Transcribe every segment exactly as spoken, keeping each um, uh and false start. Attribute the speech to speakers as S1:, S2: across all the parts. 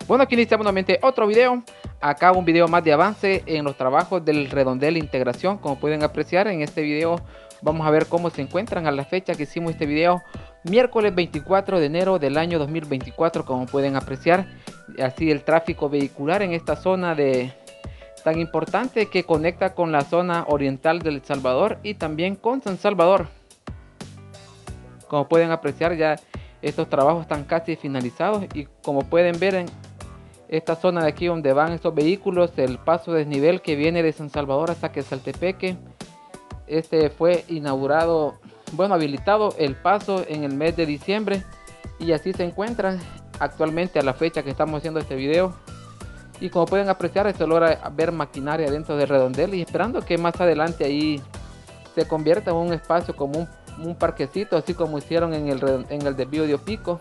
S1: Bueno, aquí iniciamos nuevamente otro video. Acá un video más de avance en los trabajos del redondel integración. Como pueden apreciar en este video, vamos a ver cómo se encuentran a la fecha que hicimos este video, miércoles veinticuatro de enero del año dos mil veinticuatro. Como pueden apreciar, así el tráfico vehicular en esta zona de tan importante que conecta con la zona oriental del Salvador y también con San Salvador. Como pueden apreciar, ya estos trabajos están casi finalizados y como pueden ver en esta zona de aquí donde van estos vehículos, el paso desnivel que viene de San Salvador hasta Quesaltepeque, este fue inaugurado, bueno, habilitado el paso en el mes de diciembre, y así se encuentran actualmente a la fecha que estamos haciendo este video. Y como pueden apreciar, se logra ver maquinaria dentro del redondel, y esperando que más adelante ahí se convierta en un espacio como un, un parquecito, así como hicieron en el, en el desvío de Opico.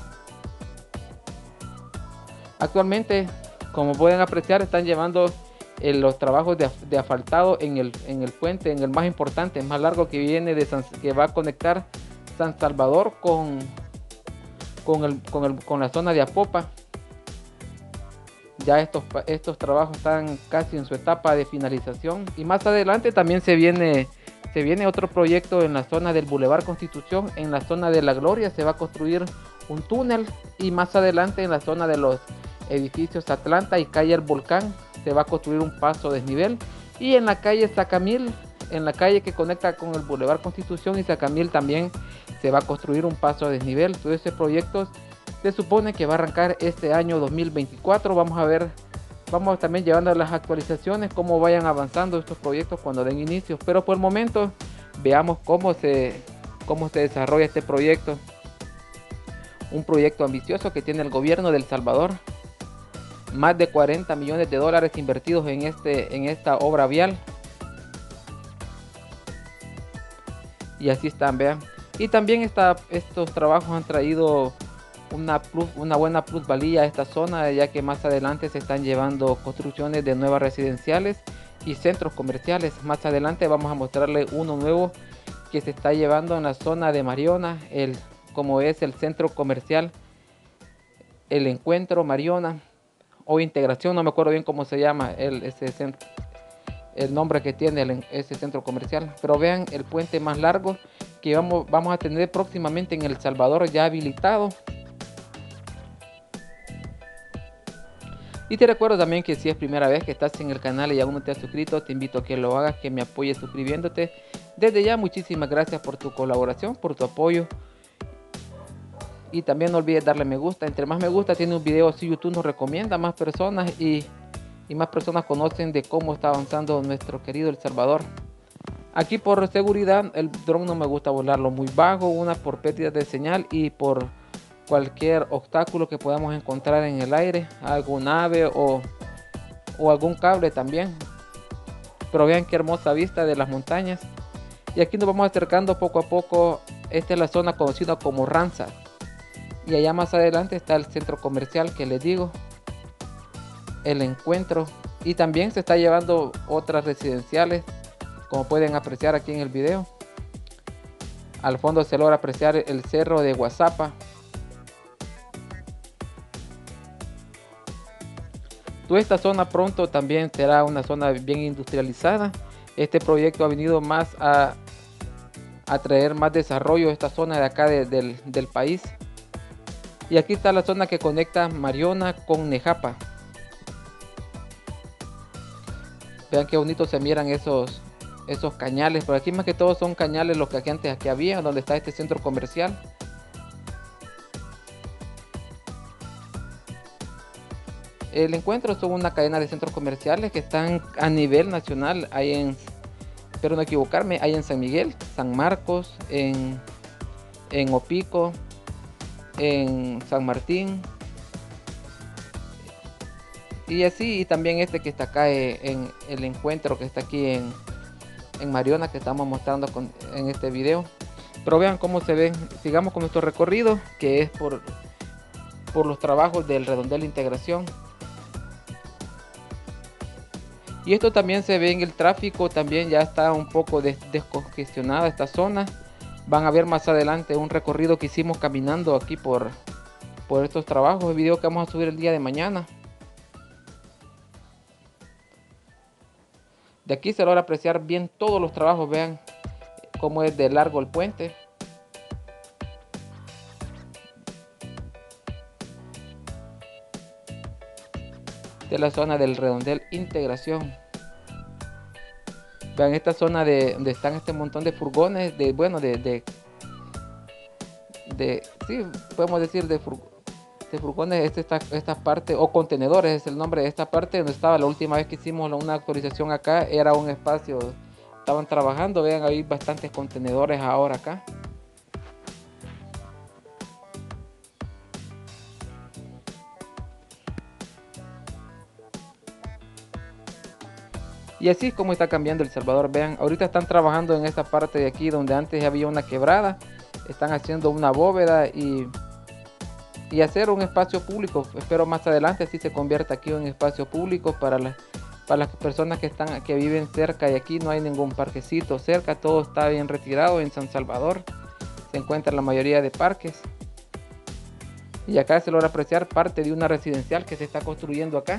S1: Actualmente, como pueden apreciar, están llevando eh, los trabajos de, de asfaltado en el, en el puente, en el más importante, el más largo que viene de San, que va a conectar San Salvador con, con, el, con, el, con la zona de Apopa. Ya estos, estos trabajos están casi en su etapa de finalización, y más adelante también se viene, se viene otro proyecto en la zona del Boulevard Constitución. En la zona de La Gloria se va a construir un túnel, y más adelante en la zona de los edificios Atlanta y calle El Volcán se va a construir un paso desnivel, y en la calle Sacamil, en la calle que conecta con el Boulevard Constitución y Sacamil, también se va a construir un paso desnivel. Todo ese proyecto se supone que va a arrancar este año dos mil veinticuatro. Vamos a ver, vamos también llevando las actualizaciones, cómo vayan avanzando estos proyectos cuando den inicio, pero por el momento veamos cómo se, cómo se desarrolla este proyecto. Un proyecto ambicioso que tiene el gobierno de El Salvador. Más de cuarenta millones de dólares invertidos en, este, en esta obra vial. Y así están, vean. Y también está, estos trabajos han traído una, plus, una buena plusvalía a esta zona, ya que más adelante se están llevando construcciones de nuevas residenciales y centros comerciales. Más adelante vamos a mostrarle uno nuevo que se está llevando en la zona de Mariona, el, como es el centro comercial El Encuentro Mariona o Integración, no me acuerdo bien cómo se llama el, ese centro, el nombre que tiene el, ese centro comercial. Pero vean el puente más largo que vamos, vamos a tener próximamente en El Salvador, ya habilitado. Y te recuerdo también que si es primera vez que estás en el canal y aún no te has suscrito, te invito a que lo hagas, que me apoyes suscribiéndote. Desde ya, muchísimas gracias por tu colaboración, por tu apoyo. Y también no olvides darle me gusta. Entre más me gusta tiene un video, si YouTube nos recomienda a más personas, y, y más personas conocen de cómo está avanzando nuestro querido El Salvador. Aquí por seguridad el dron no me gusta volarlo muy bajo, una por pérdida de señal y por cualquier obstáculo que podamos encontrar en el aire, algún ave o, o algún cable también. Pero vean qué hermosa vista de las montañas. Y aquí nos vamos acercando poco a poco. Esta es la zona conocida como Ranza. Y allá más adelante está el centro comercial que les digo, El Encuentro. Y también se está llevando otras residenciales, como pueden apreciar aquí en el video. Al fondo se logra apreciar el cerro de Guazapa. Toda esta zona pronto también será una zona bien industrializada. Este proyecto ha venido más a, a traer más desarrollo a esta zona de acá de, del, del país. Y aquí está la zona que conecta Mariona con Nejapa. Vean qué bonito se miran esos, esos cañales. Por aquí más que todo son cañales los que aquí antes aquí había, donde está este centro comercial. El Encuentro son una cadena de centros comerciales que están a nivel nacional. Hay en, espero no equivocarme, hay en San Miguel, San Marcos, en, en Opico, en San Martín, y así, y también este que está acá en El Encuentro, que está aquí en, en Mariona, que estamos mostrando con, en este video. Pero vean cómo se ven. Sigamos con nuestro recorrido, que es por, por los trabajos del redondel integración. Y esto también se ve en el tráfico, también ya está un poco des descongestionada esta zona. Van a ver más adelante un recorrido que hicimos caminando aquí por, por estos trabajos. El video que vamos a subir el día de mañana. De aquí se logra apreciar bien todos los trabajos. Vean cómo es de largo el puente. De la zona del redondel integración. Vean esta zona de donde están este montón de furgones, de bueno, de, de, de sí, podemos decir de, fur, de furgones, este, esta, esta parte, o contenedores es el nombre de esta parte donde estaba la última vez que hicimos una actualización acá, era un espacio, estaban trabajando, vean, hay bastantes contenedores ahora acá. Y así es como está cambiando El Salvador. Vean, ahorita están trabajando en esta parte de aquí donde antes había una quebrada. Están haciendo una bóveda y, y hacer un espacio público. Espero más adelante así se convierta aquí en un espacio público para, la, para las personas que, están, que viven cerca. Y aquí no hay ningún parquecito cerca. Todo está bien retirado. En San Salvador se encuentra la mayoría de parques. Y acá se logra apreciar parte de una residencial que se está construyendo acá.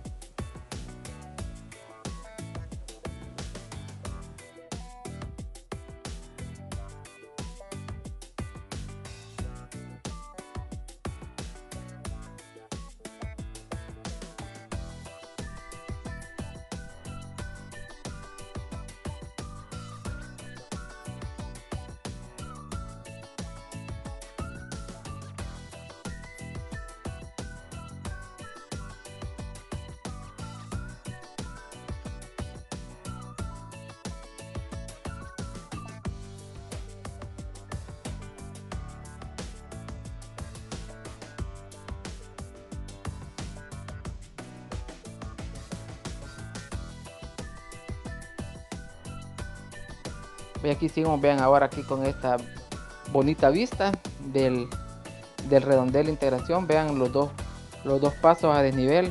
S1: Y aquí seguimos, vean ahora aquí con esta bonita vista del, del redondel integración. Vean los dos, los dos pasos a desnivel.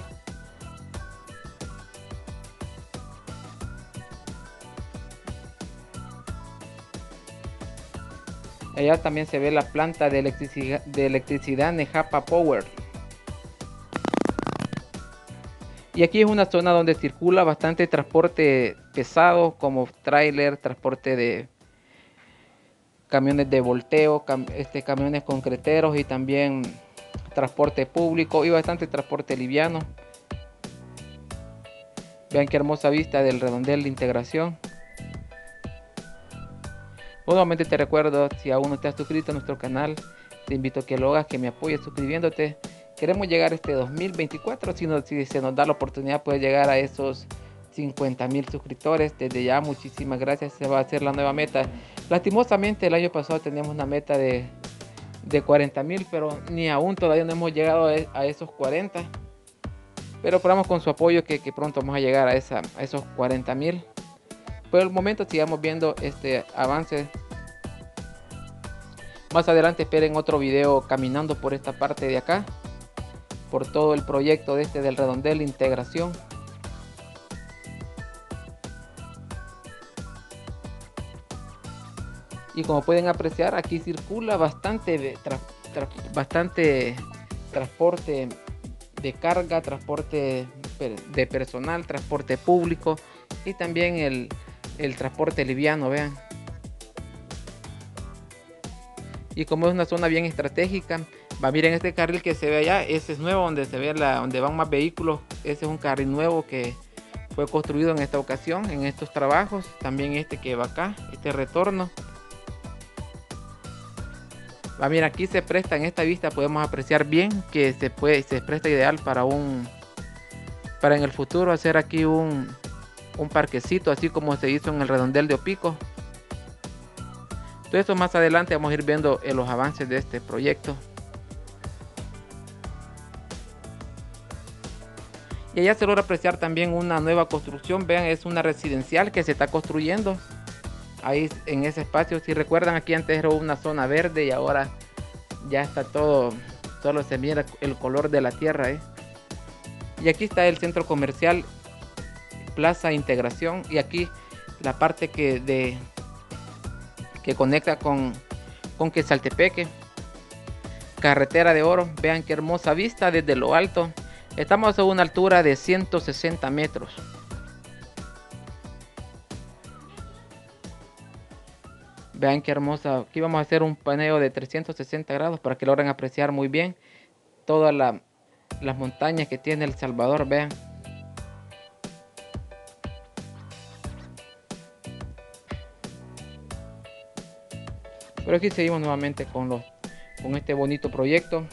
S1: Allá también se ve la planta de electricidad, de electricidad Nejapa Power. Y aquí es una zona donde circula bastante transporte pesado, como tráiler, transporte de camiones de volteo, cam este, camiones concreteros y también transporte público y bastante transporte liviano. Vean qué hermosa vista del redondel de integración. Nuevamente te recuerdo, si aún no te has suscrito a nuestro canal, te invito a que lo hagas, que me apoyes suscribiéndote. Queremos llegar a este dos mil veinticuatro, si, no, si se nos da la oportunidad puede llegar a esos cincuenta mil suscriptores. Desde ya muchísimas gracias, se va a hacer la nueva meta. Lastimosamente el año pasado teníamos una meta de, de cuarenta mil, pero ni aún todavía no hemos llegado a, a esos cuarenta. Pero esperamos con su apoyo que, que pronto vamos a llegar a, esa, a esos cuarenta mil. Por el momento sigamos viendo este avance. Más adelante esperen otro video caminando por esta parte de acá, por todo el proyecto de este del redondel integración. Y como pueden apreciar, aquí circula bastante tra tra bastante transporte de carga, transporte de personal, transporte público y también el, el transporte liviano, vean. Y como es una zona bien estratégica, va, miren este carril que se ve allá, ese es nuevo, donde se ve la, donde van más vehículos. Ese es un carril nuevo que fue construido en esta ocasión, en estos trabajos. También este que va acá, este retorno. Va, miren, aquí se presta, en esta vista podemos apreciar bien que se puede, se presta ideal para un, para en el futuro hacer aquí un, un parquecito, así como se hizo en el redondel de Opico. Todo esto más adelante vamos a ir viendo en los avances de este proyecto. Y allá se logra apreciar también una nueva construcción. Vean, es una residencial que se está construyendo. Ahí en ese espacio, si recuerdan, aquí antes era una zona verde y ahora ya está todo, solo se mira el color de la tierra, ¿eh? Y aquí está el centro comercial Plaza Integración. Y aquí la parte que de... que conecta con, con Quezaltepeque. carretera de oro. Vean qué hermosa vista desde lo alto. Estamos a una altura de ciento sesenta metros. Vean qué hermosa. Aquí vamos a hacer un paneo de trescientos sesenta grados para que logren apreciar muy bien todas la, las montañas que tiene El Salvador. Vean. Pero aquí seguimos nuevamente con, los, con este bonito proyecto.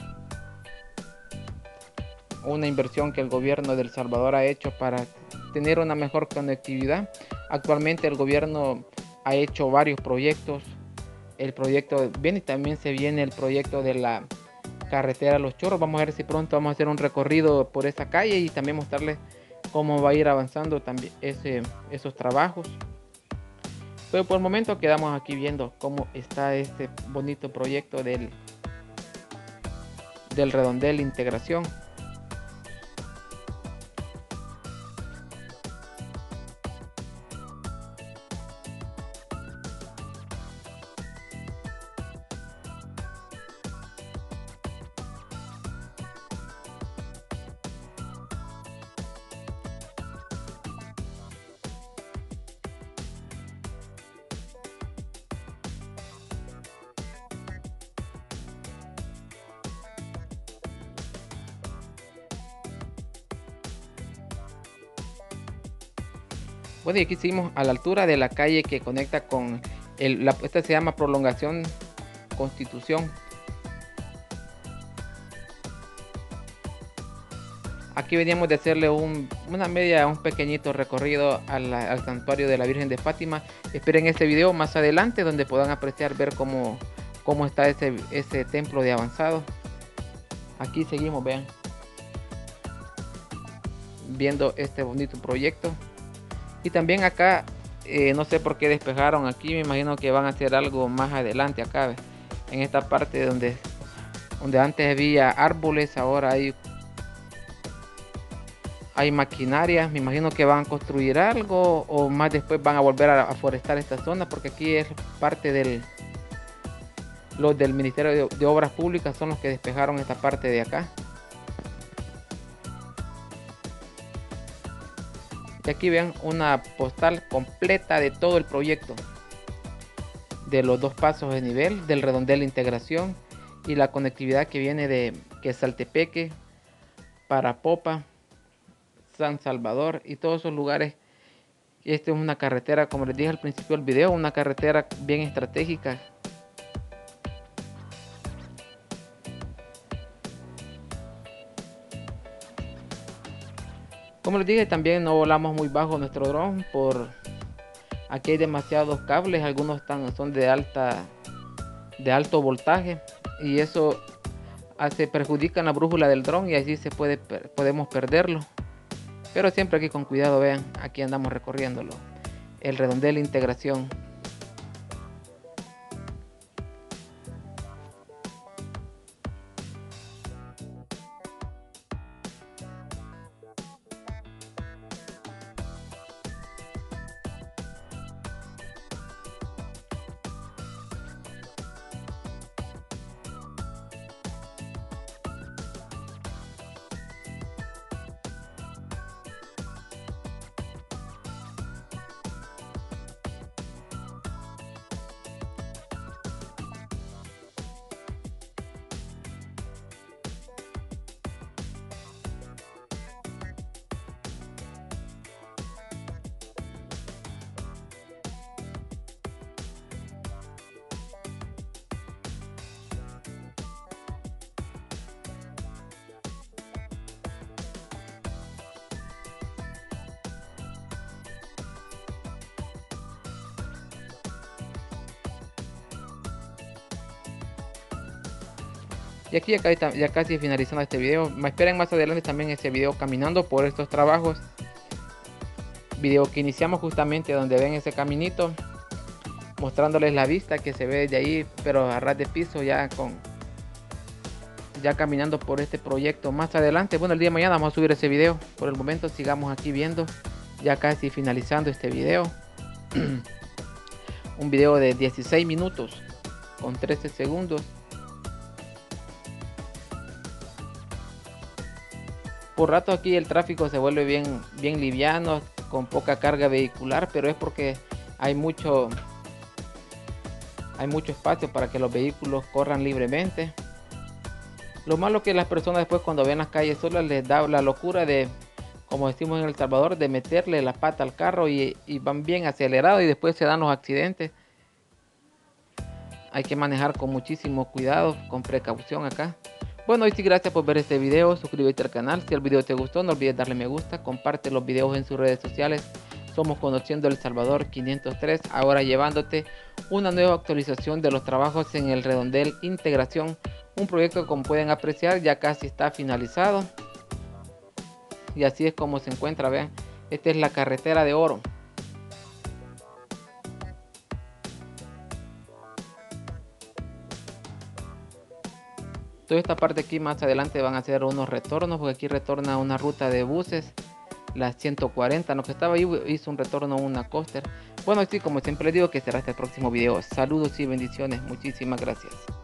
S1: Una inversión que el gobierno de El Salvador ha hecho para tener una mejor conectividad. Actualmente el gobierno ha hecho varios proyectos. El proyecto viene y también se viene el proyecto de la carretera Los Chorros. Vamos a ver si pronto vamos a hacer un recorrido por esa calle y también mostrarles cómo va a ir avanzando también ese, esos trabajos. Pero por el momento quedamos aquí viendo cómo está este bonito proyecto del, del redondel integración. Bueno, y aquí seguimos a la altura de la calle que conecta con el, la, esta se llama Prolongación Constitución. Aquí veníamos de hacerle un, una media, un pequeñito recorrido al, al santuario de la Virgen de Fátima. Esperen este video más adelante donde puedan apreciar, ver cómo, cómo está ese, ese templo de avanzado. Aquí seguimos, vean, viendo este bonito proyecto. Y también acá, eh, no sé por qué despejaron aquí, me imagino que van a hacer algo más adelante acá, ¿ves? En esta parte donde, donde antes había árboles, ahora hay, hay maquinaria. Me imagino que van a construir algo o más después van a volver a, a forestar esta zona, porque aquí es parte del, los del Ministerio de, de Obras Públicas son los que despejaron esta parte de acá. Y aquí vean una postal completa de todo el proyecto, de los dos pasos de nivel, del redondel integración y la conectividad que viene de Quesaltepeque, Parapopa, San Salvador y todos esos lugares. Esta es una carretera, como les dije al principio del video, una carretera bien estratégica. Como les dije, también no volamos muy bajo nuestro dron, por aquí hay demasiados cables, algunos están, son de alta de alto voltaje y eso hace perjudica la brújula del dron y así se puede podemos perderlo. Pero siempre aquí con cuidado, vean, aquí andamos recorriéndolo, el redondel integración. Y aquí ya, ya casi finalizando este video. Me esperen más adelante también ese video caminando por estos trabajos. Video que iniciamos justamente donde ven ese caminito, mostrándoles la vista que se ve de ahí, pero a ras de piso, ya con ya caminando por este proyecto. Más adelante, bueno, el día de mañana vamos a subir ese video. Por el momento sigamos aquí viendo, ya casi finalizando este video. Un video de dieciséis minutos con trece segundos. Por rato aquí el tráfico se vuelve bien, bien liviano, con poca carga vehicular, pero es porque hay mucho, hay mucho espacio para que los vehículos corran libremente. Lo malo es que las personas después cuando ven las calles solas les da la locura de, como decimos en El Salvador, de meterle la pata al carro y, y van bien acelerados y después se dan los accidentes. Hay que manejar con muchísimo cuidado, con precaución acá. Bueno, y sí, gracias por ver este video, suscríbete al canal, si el video te gustó no olvides darle me gusta, comparte los videos en sus redes sociales. Somos Conociendo El Salvador quinientos tres, ahora llevándote una nueva actualización de los trabajos en el Redondel Integración, un proyecto que como pueden apreciar ya casi está finalizado. Y así es como se encuentra, vean, esta es la carretera de oro. Toda esta parte aquí más adelante van a hacer unos retornos, porque aquí retorna una ruta de buses, la ciento cuarenta, lo que estaba ahí hizo un retorno a una coaster. Bueno, sí, como siempre les digo, que será hasta el próximo video. Saludos y bendiciones, muchísimas gracias.